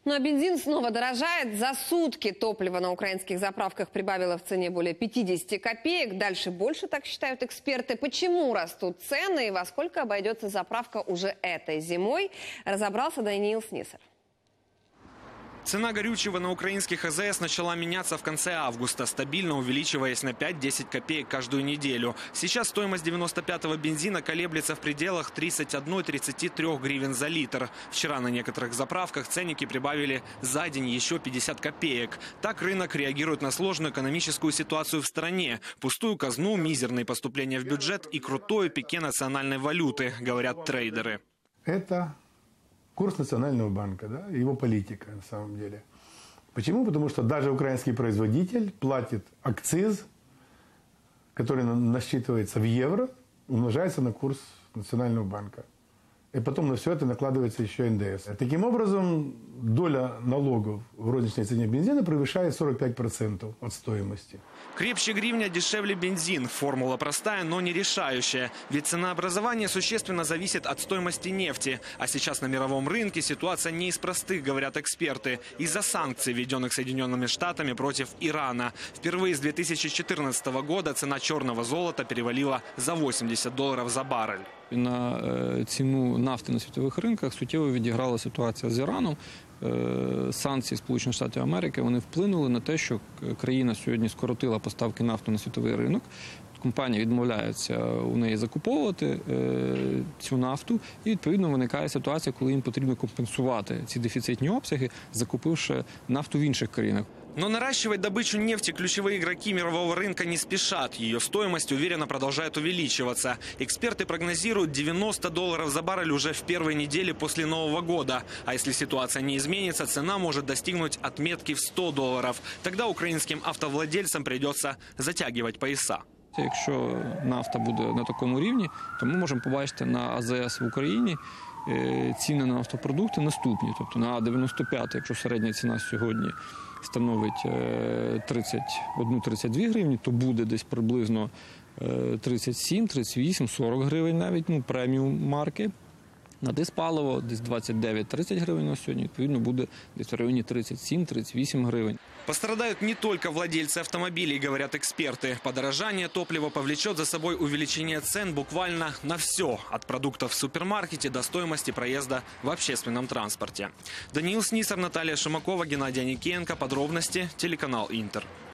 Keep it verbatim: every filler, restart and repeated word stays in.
Ну а бензин снова дорожает. За сутки топливо на украинских заправках прибавило в цене более пятидесяти копеек. Дальше больше, так считают эксперты. Почему растут цены и во сколько обойдется заправка уже этой зимой, разобрался Даниил Снисар. Цена горючего на украинских АЗС начала меняться в конце августа, стабильно увеличиваясь на пять-десять копеек каждую неделю. Сейчас стоимость девяносто пятого бензина колеблется в пределах тридцати одной — тридцати трёх гривен за литр. Вчера на некоторых заправках ценники прибавили за день еще пятьдесят копеек. Так рынок реагирует на сложную экономическую ситуацию в стране. Пустую казну, мизерные поступления в бюджет и крутое пике национальной валюты, говорят трейдеры. Это курс Национального банка, да, его политика на самом деле. Почему? Потому что даже украинский производитель платит акциз, который насчитывается в евро, умножается на курс Национального банка. И потом на все это накладывается еще эн дэ эс. Таким образом, доля налогов в розничной цене бензина превышает сорок пять процентов от стоимости. Крепче гривня, дешевле бензин. Формула простая, но не решающая. Ведь ценообразование существенно зависит от стоимости нефти. А сейчас на мировом рынке ситуация не из простых, говорят эксперты. Из-за санкций, введенных Соединенными Штатами против Ирана. Впервые с две тысячи четырнадцатого года цена черного золота перевалила за восемьдесят долларов за баррель. На ціну нафти на світових ринках суттєво відіграла ситуація з Іраном. Санкції Сполучених Штатів Америки, вони вплинули на те, що країна сьогодні скоротила поставки нафти на світовий ринок. Компанії відмовляються у неї закуповувати цю нафту, і відповідно виникає ситуація, коли їм потрібно компенсувати ці дефіцитні обсяги, закупивши нафту в інших країнах. Но наращивать добычу нефти ключевые игроки мирового рынка не спешат. Ее стоимость уверенно продолжает увеличиваться. Эксперты прогнозируют девяносто долларов за баррель уже в первой неделе после Нового года. А если ситуация не изменится, цена может достигнуть отметки в сто долларов. Тогда украинским автовладельцам придется затягивать пояса. Якщо нафта буде на такому рівні, то ми можемо побачити на а зе ес в Україні ціни на нафтопродукти наступні. Тобто на а дев'яносто п'ять, якщо середня ціна сьогодні становить тридцять одну - тридцять дві гривні, то буде десь приблизно тридцять сім - тридцять вісім - сорок гривень навіть, ну, преміум марки. На диспаливо десь двадцять дев'ять - тридцять гривень на сьогодні, відповідно, буде десь в районі тридцять сім - тридцять вісім гривень. Пострадают не только владельцы автомобилей, говорят эксперты. Подорожание топлива повлечет за собой увеличение цен буквально на все. От продуктов в супермаркете до стоимости проезда в общественном транспорте. Даниил Снисар, Наталья Шимакова, Геннадий Аникеенко. Подробности телеканал Интер.